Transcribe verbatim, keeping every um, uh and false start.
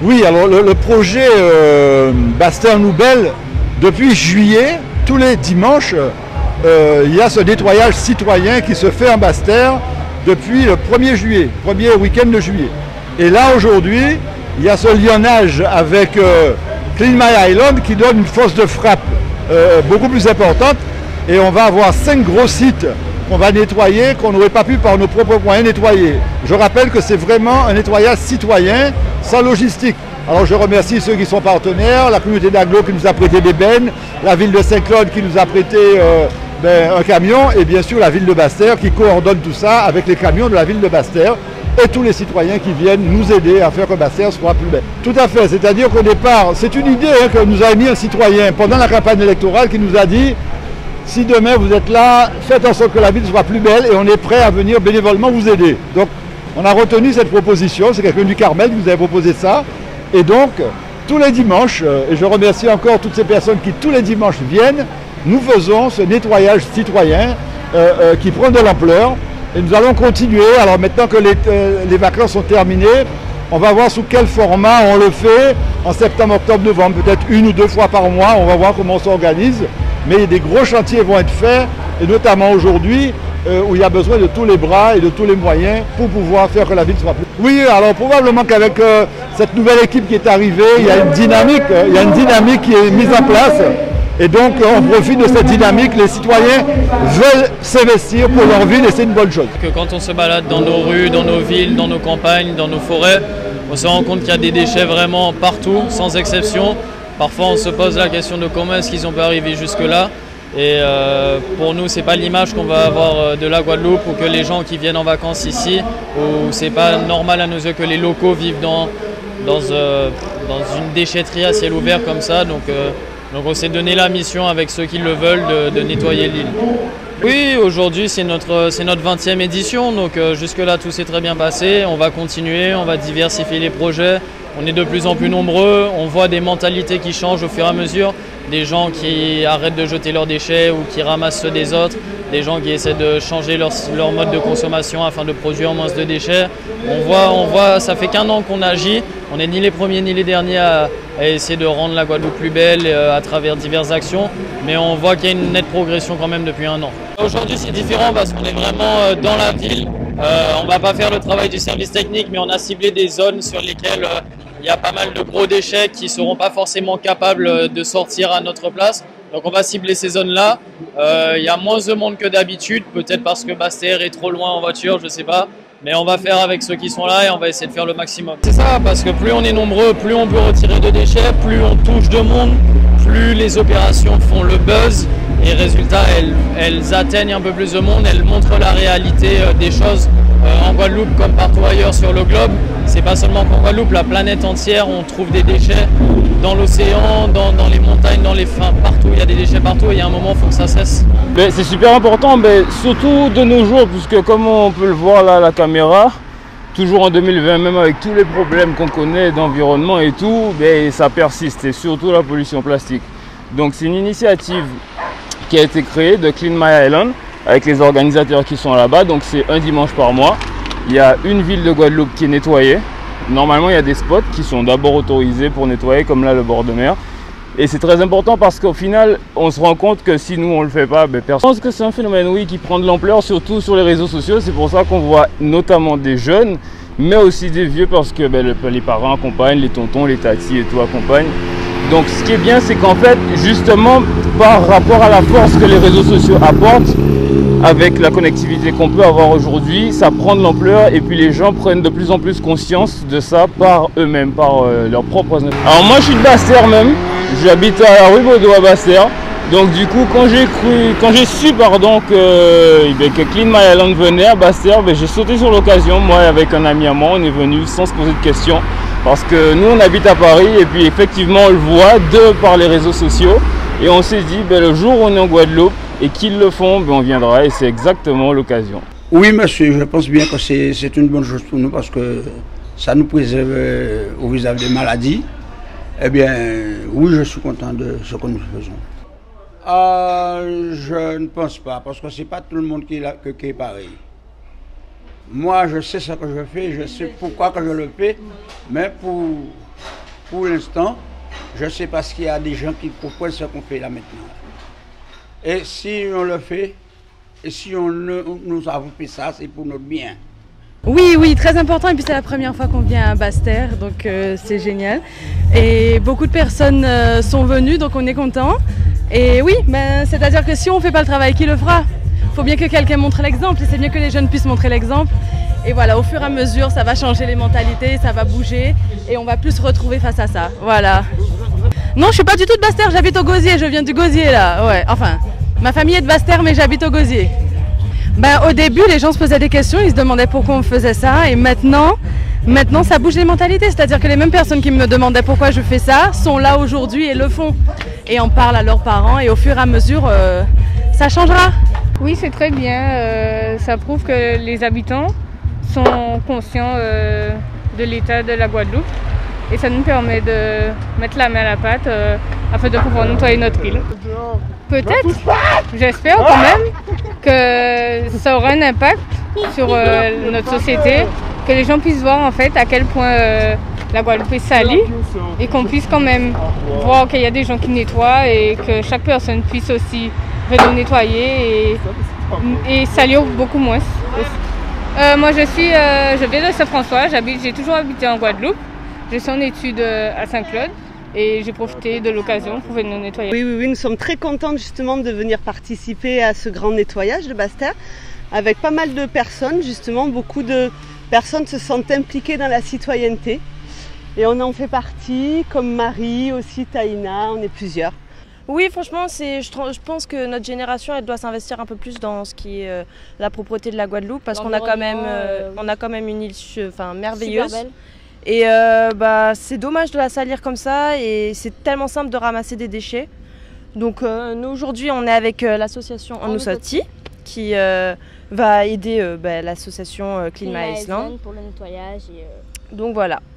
Oui, alors le, le projet euh, Bastère-Noubel, depuis juillet, tous les dimanches, euh, il y a ce nettoyage citoyen qui se fait en Bastère depuis le premier juillet, premier week-end de juillet. Et là, aujourd'hui, il y a ce lionnage avec euh, Clean My Island qui donne une force de frappe euh, beaucoup plus importante. Et on va avoir cinq gros sites qu'on va nettoyer, qu'on n'aurait pas pu par nos propres moyens nettoyer. Je rappelle que c'est vraiment un nettoyage citoyen, sans logistique. Alors je remercie ceux qui sont partenaires, la communauté d'Aglo qui nous a prêté des bennes, la ville de Saint-Claude qui nous a prêté euh, ben, un camion, et bien sûr la ville de Bastère qui coordonne tout ça avec les camions de la ville de Bastère et tous les citoyens qui viennent nous aider à faire que Bastère soit plus belle. Tout à fait, c'est-à-dire qu'au départ, c'est une idée hein, que nous a émis un citoyen pendant la campagne électorale qui nous a dit « Si demain vous êtes là, faites en sorte que la ville soit plus belle et on est prêt à venir bénévolement vous aider. » Donc on a retenu cette proposition, c'est quelqu'un du Carmel qui nous avait proposé ça. Et donc, tous les dimanches, et je remercie encore toutes ces personnes qui tous les dimanches viennent, nous faisons ce nettoyage citoyen euh, euh, qui prend de l'ampleur. Et nous allons continuer. Alors maintenant que les, euh, les vacances sont terminées, on va voir sous quel format on le fait en septembre, octobre, novembre, peut-être une ou deux fois par mois. On va voir comment on s'organise. Mais des gros chantiers vont être faits, et notamment aujourd'hui, euh, où il y a besoin de tous les bras et de tous les moyens pour pouvoir faire que la ville soit plus... Oui, alors probablement qu'avec euh, cette nouvelle équipe qui est arrivée, il y a une dynamique, euh, il y a une dynamique qui est mise en place. Et donc on profite de cette dynamique, les citoyens veulent s'investir pour leur ville et c'est une bonne chose. Que quand on se balade dans nos rues, dans nos villes, dans nos campagnes, dans nos forêts, on se rend compte qu'il y a des déchets vraiment partout, sans exception. Parfois on se pose la question de comment est-ce qu'ils ont pu arriver jusque-là. Et euh, pour nous, c'est pas l'image qu'on va avoir de la Guadeloupe ou que les gens qui viennent en vacances ici, ou c'est pas normal à nos yeux que les locaux vivent dans, dans, euh, dans une déchetterie à ciel ouvert comme ça. Donc, euh, donc on s'est donné la mission avec ceux qui le veulent de, de nettoyer l'île. Oui, aujourd'hui c'est notre, c'est notre vingtième édition, donc euh, jusque-là tout s'est très bien passé. On va continuer, on va diversifier les projets. On est de plus en plus nombreux, on voit des mentalités qui changent au fur et à mesure. Des gens qui arrêtent de jeter leurs déchets ou qui ramassent ceux des autres. Des gens qui essaient de changer leur, leur mode de consommation afin de produire moins de déchets. On voit, on voit, ça fait qu'un an qu'on agit. On n'est ni les premiers ni les derniers à, à essayer de rendre la Guadeloupe plus belle euh, à travers diverses actions. Mais on voit qu'il y a une nette progression quand même depuis un an. Aujourd'hui c'est différent parce qu'on est vraiment euh, dans la ville. Euh, on ne va pas faire le travail du service technique, mais on a ciblé des zones sur lesquelles euh, il y a pas mal de gros déchets qui ne seront pas forcément capables de sortir à notre place. Donc on va cibler ces zones-là. Euh, il y a moins de monde que d'habitude, peut-être parce que Bastère est trop loin en voiture, je ne sais pas. Mais on va faire avec ceux qui sont là et on va essayer de faire le maximum. C'est ça, parce que plus on est nombreux, plus on peut retirer de déchets, plus on touche de monde, plus les opérations font le buzz. Et résultat, elles, elles atteignent un peu plus de monde, elles montrent la réalité des choses euh, en Guadeloupe comme partout ailleurs sur le globe. C'est pas seulement qu'en Guadeloupe, la planète entière, on trouve des déchets dans l'océan, dans, dans les montagnes, dans les fins, partout. Il y a des déchets partout et il y a un moment, il faut que ça cesse. C'est super important, mais surtout de nos jours, puisque comme on peut le voir là à la caméra, toujours en deux mille vingt, même avec tous les problèmes qu'on connaît d'environnement et tout, ben, ça persiste, et surtout la pollution plastique. Donc c'est une initiative qui a été créée de Clean My Island, avec les organisateurs qui sont là-bas, donc c'est un dimanche par mois. Il y a une ville de Guadeloupe qui est nettoyée. Normalement, il y a des spots qui sont d'abord autorisés pour nettoyer, comme là le bord de mer. Et c'est très important parce qu'au final, on se rend compte que si nous on le fait pas, ben personne. Je pense que c'est un phénomène, oui, qui prend de l'ampleur, surtout sur les réseaux sociaux. C'est pour ça qu'on voit notamment des jeunes, mais aussi des vieux, parce que ben, le, les parents accompagnent, les tontons, les tatis et tout accompagnent. Donc ce qui est bien, c'est qu'en fait, justement, par rapport à la force que les réseaux sociaux apportent, avec la connectivité qu'on peut avoir aujourd'hui, ça prend de l'ampleur et puis les gens prennent de plus en plus conscience de ça par eux-mêmes, par euh, leurs propres... Alors moi je suis de Bastère même, j'habite à la rue Baudot à Bastère, donc du coup quand j'ai cru, quand j'ai su pardon que, eh bien, que Clean My Island venait à Bastère, ben, j'ai sauté sur l'occasion, moi avec un ami à moi, on est venu sans se poser de questions, parce que nous on habite à Paris et puis effectivement on le voit de par les réseaux sociaux et on s'est dit ben, le jour où on est en Guadeloupe, et qu'ils le font, ben on viendra et c'est exactement l'occasion. Oui monsieur, je pense bien que c'est une bonne chose pour nous parce que ça nous préserve au vis-à-vis des maladies. Eh bien, oui, je suis content de ce que nous faisons. Euh, je ne pense pas parce que c'est pas tout le monde qui, la, que, qui est pareil. Moi, je sais ce que je fais, je sais pourquoi que je le fais, mais pour pour l'instant, je ne sais pas ce qu'il y a des gens qui proposent ce qu'on fait là maintenant. Et si on le fait, et si on, nous avons fait ça, c'est pour notre bien. Oui, oui, très important. Et puis c'est la première fois qu'on vient à Basse-Terre, donc euh, c'est génial. Et beaucoup de personnes euh, sont venues, donc on est content. Et oui, ben, c'est-à-dire que si on ne fait pas le travail, qui le fera? Il faut bien que quelqu'un montre l'exemple, et c'est bien que les jeunes puissent montrer l'exemple. Et voilà, au fur et à mesure, ça va changer les mentalités, ça va bouger, et on va plus se retrouver face à ça. Voilà. Non, je suis pas du tout de Basse-Terre, j'habite au Gosier, je viens du Gosier là. Ouais, enfin, ma famille est de Basse-Terre, mais j'habite au Gosier. Ben, au début, les gens se posaient des questions, ils se demandaient pourquoi on faisait ça, et maintenant, maintenant ça bouge les mentalités. C'est-à-dire que les mêmes personnes qui me demandaient pourquoi je fais ça sont là aujourd'hui et le font. Et en parlent à leurs parents, et au fur et à mesure, euh, ça changera. Oui, c'est très bien. Euh, ça prouve que les habitants sont conscients euh, de l'état de la Guadeloupe. Et ça nous permet de mettre la main à la pâte euh, afin de pouvoir nettoyer notre île. Peut-être, j'espère quand même que ça aura un impact sur euh, notre société, que les gens puissent voir en fait à quel point euh, la Guadeloupe est salie et qu'on puisse quand même voir qu'il y a des gens qui nettoient et que chaque personne puisse aussi venir nettoyer et, et salir beaucoup moins. Euh, moi je suis, euh, je viens de Saint-François, j'ai toujours habité en Guadeloupe. Je suis en études à Saint-Claude et j'ai profité de l'occasion pour venir nettoyer. Oui, oui, oui, nous sommes très contentes justement de venir participer à ce grand nettoyage de Basse-Terre avec pas mal de personnes. Justement, beaucoup de personnes se sentent impliquées dans la citoyenneté et on en fait partie, comme Marie, aussi Taïna, on est plusieurs. Oui, franchement, je, je pense que notre génération elle doit s'investir un peu plus dans ce qui est euh, la propreté de la Guadeloupe parce qu'on a quand même, euh, on a quand même une île enfin, merveilleuse. Super belle. Et euh, bah, c'est dommage de la salir comme ça et c'est tellement simple de ramasser des déchets. Donc euh, nous aujourd'hui on est avec euh, l'association Onusati qui euh, va aider euh, bah, l'association euh, Clean My Island pour le nettoyage. Et, euh... Donc voilà.